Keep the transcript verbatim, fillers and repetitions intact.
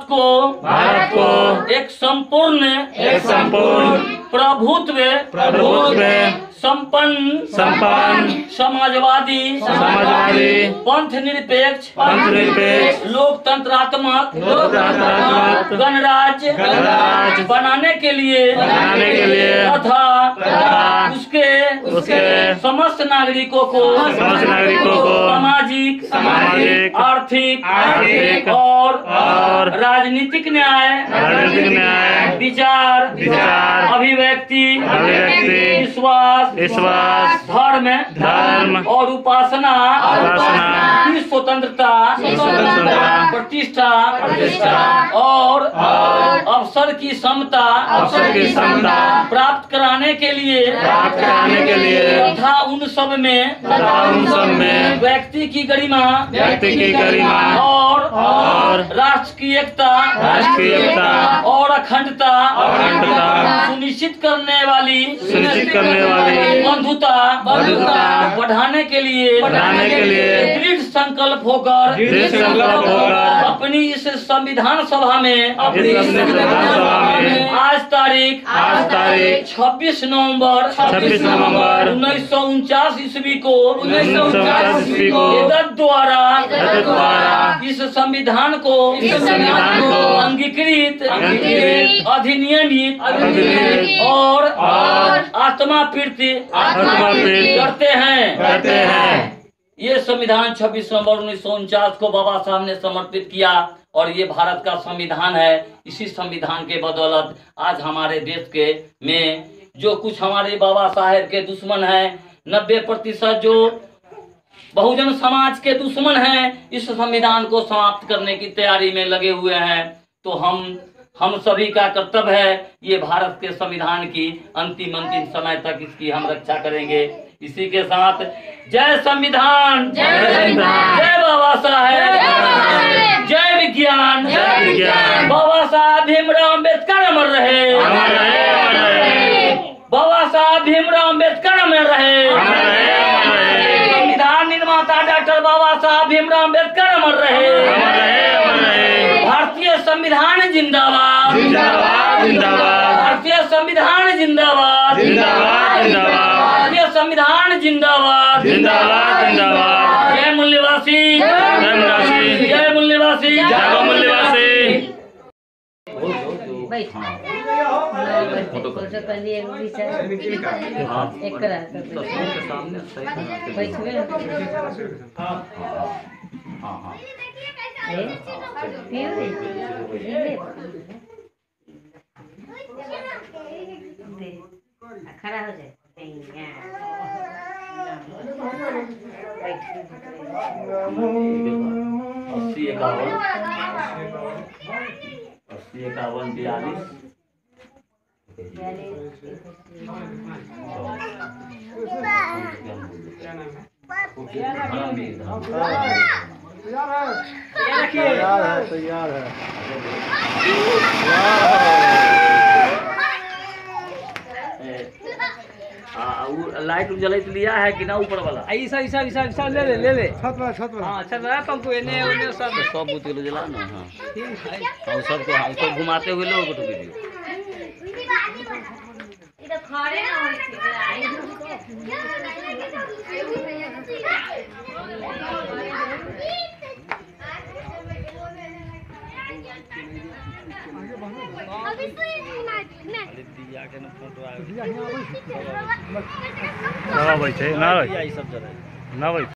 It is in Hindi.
को भारत को एक संपूर्ण एक संपूर्ण प्रभुत्व प्रभुत्व संपन्न संपन्न समाजवादी समाजवादी पंथ निरपेक्ष पंथ निरपेक्ष लोकतंत्रात्मक लोकतंत्रात्मक गणराज्य गणराज्य बनाने के लिए बनाने के लिए तथा तथा उसके उसके समस्त नागरिकों को समस्त नागरिकों को सामाजिक सामाजिक आर्थिक आर्थिक और और राजनीतिक न्याय राजनीतिक न्याय विचार विचार अभिव्यक्ति अभिव्यक्ति विश्वास विश्वास धर्म धर्म और उपासना उपासना की स्वतंत्रता स्वतंत्रता प्रतिष्ठा प्रतिष्ठा और और अवसर की समता अवसर की समता प्राप्त कराने के लिए प्राप्त कराने के लिए तथा उन सब में तथा उन सब में व्यक्ति की गरिमा व्यक्ति की गरिमा और और राष्ट्र की एकता राष्ट्र की एकता और अखंडता अखंडता सुनिश्चित करने वाली सुनिश्चित करने वाली बंधुता बंधुता बढ़ाने के लिए बढ़ाने के लिए दृढ़ संकल्प होकर दृढ़ संकल्प होकर अपनी इस संविधान सभा में अपनी इस संविधान सभा में आज तारीख आज तारीख छब्बीस नवंबर छब्बीस नवंबर उन्नीस सौ उनचास ईस्वी को उन्नीस सौ उनचास ईस्वी को एतद द्वारा एतद द्वारा इस संविधान को इस संविधान को अंगीकृत अंगीकृत अधिनियमित अधिनियमित और और आत्मा प्रीति आत्माप्रीत करते हैं करते हैं। ये संविधान छब्बीस नवंबर उन्नीस सौ उनचास को बाबा साहब ने समर्पित किया और ये भारत का संविधान है। इसी संविधान के बदौलत आज हमारे देश के में जो कुछ हमारे बाबा साहेब के दुश्मन हैं, नब्बे प्रतिशत जो बहुजन समाज के दुश्मन हैं, इस संविधान को समाप्त करने की तैयारी में लगे हुए हैं। तो हम हम सभी का कर्तव्य है ये भारत के संविधान की अंतिम अंतिम समय तक इसकी हम रक्षा करेंगे। इसी के साथ जय संविधान, जय बाबा साहेब, जय विज्ञान, जय विज्ञान। बाबा साहब भीमराव अम्बेडकर अमर रहे, अमर रहे, अमर रहे। बाबा साहब भीमराव अम्बेडकर अमर रहे, अमर रहे, अमर रहे। संविधान निर्माता डॉक्टर बाबा साहब भीमराव अम्बेडकर अमर रहे, अमर रहे, अमर रहे। भारतीय संविधान जिंदाबाद, जिंदाबाद, जिंदाबाद। भारतीय संविधान जिंदाबाद, जिंदाबाद, जिंदाबाद। भारतीय संविधान जिंदाबाद, जिंदाबाद, जिंदाबाद। जय मूल्यवासी, जय मूल्यवासी, जय मूल्यवासी, जय मूल्यवासी। बैठ फोटो कर लिए एक करा बैठ गए खड़ा हो जाए अस्सी इक्यावन अस्सी इक्यावन बयालीस तैयार है तैयार है लाइट जलाई लिया है कि ना ऊपर वाला ऐसा ऐसा ऐसा ऐसा ले ले ले ले छत पर छत पर हाँ अच्छा रहा पंखो इन्हें उन्हें सब सब बुत जला ना। हाँ ठीक है हम सबको हम सब घुमाते हुए लोग तो वीडियो ना बैठे ना सब जरा ना बैठे।